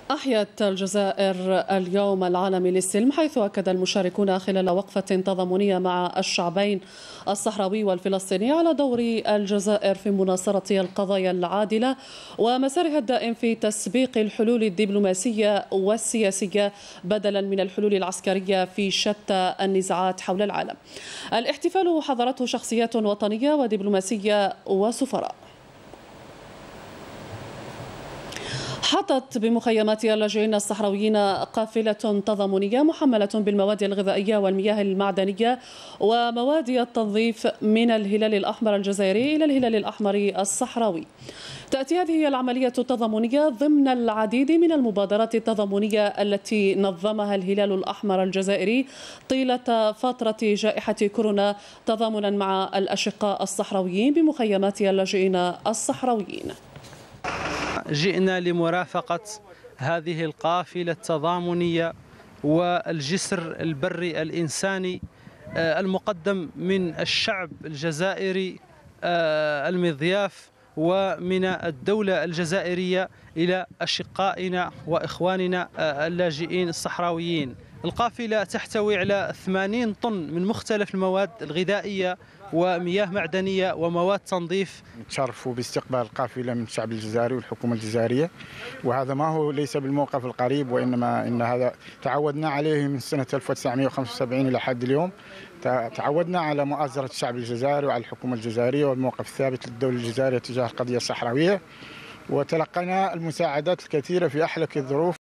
أحيت الجزائر اليوم العالمي للسلم، حيث أكد المشاركون خلال وقفة تضامنية مع الشعبين الصحراوي والفلسطيني على دور الجزائر في مناصرة القضايا العادلة ومسارها الدائم في تسبيق الحلول الدبلوماسية والسياسية بدلا من الحلول العسكرية في شتى النزاعات حول العالم. الاحتفال حضرته شخصيات وطنية ودبلوماسية وسفراء. حطت بمخيمات اللاجئين الصحراويين قافلة تضامنية محملة بالمواد الغذائية والمياه المعدنية ومواد التنظيف من الهلال الأحمر الجزائري إلى الهلال الأحمر الصحراوي. تأتي هذه العملية التضامنية ضمن العديد من المبادرات التضامنية التي نظمها الهلال الأحمر الجزائري طيلة فترة جائحة كورونا تضامنا مع الأشقاء الصحراويين بمخيمات اللاجئين الصحراويين. جئنا لمرافقة هذه القافلة التضامنية والجسر البري الإنساني المقدم من الشعب الجزائري المضياف ومن الدولة الجزائرية إلى أشقائنا وإخواننا اللاجئين الصحراويين. القافلة تحتوي على 80 طن من مختلف المواد الغذائية ومياه معدنية ومواد تنظيف. نتشرفوا باستقبال قافلة من الشعب الجزائري والحكومة الجزائرية، وهذا ما هو ليس بالموقف القريب، وإنما إن هذا تعودنا عليه من سنة 1975 إلى حد اليوم. تعودنا على مؤازرة الشعب الجزائري وعلى الحكومة الجزائرية والموقف الثابت للدولة الجزائرية تجاه القضية الصحراوية، وتلقينا المساعدات الكثيرة في أحلك الظروف.